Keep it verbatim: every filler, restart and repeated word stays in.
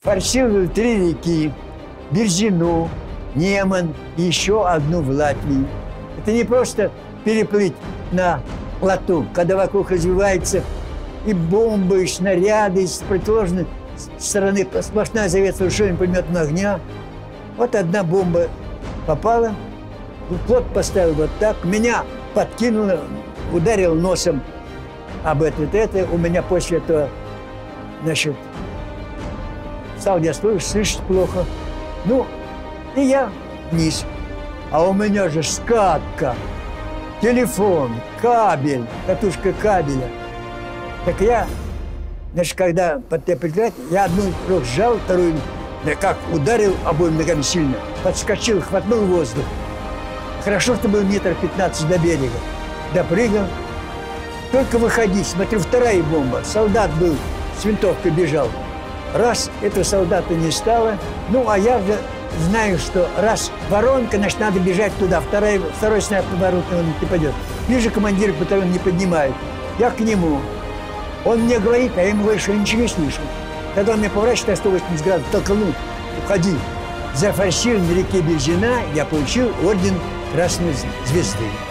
форсировал три реки: Березину, Неман и еще одну в Латвии. Это не просто переплыть на плоту, когда вокруг развивается и бомбы, и снаряды, и с противоположной стороны сплошная завеса ружейным пулеметного огня. Вот одна бомба попала, плот поставил вот так, меня подкинуло, ударил носом об это, это. У меня после этого, значит, стал я слышать, слышать плохо. Ну, и я вниз. А у меня же скатка, телефон, кабель, катушка кабеля. Так я, значит, когда под прикрывать, я одну руку сжал, вторую, да как ударил обоими ногами сильно, подскочил, хватнул воздух. Хорошо, что был метр пятнадцать до берега. Допрыгал. Только выходить, смотрю, вторая бомба. Солдат был, с винтовкой бежал. Раз, этого солдата не стало. Ну, а я уже знаю, что раз воронка, значит, надо бежать туда. Второй, второй снайпер воронка он не пойдет. Ближе командир батальона не поднимает. Я к нему. Он мне говорит, а я ему говорю, что я ничего не слышу. Когда он меня поворачивает на сто восемьдесят градусов, толкнул, уходи. За форсирование реки Березина я получил орден Красной Звезды.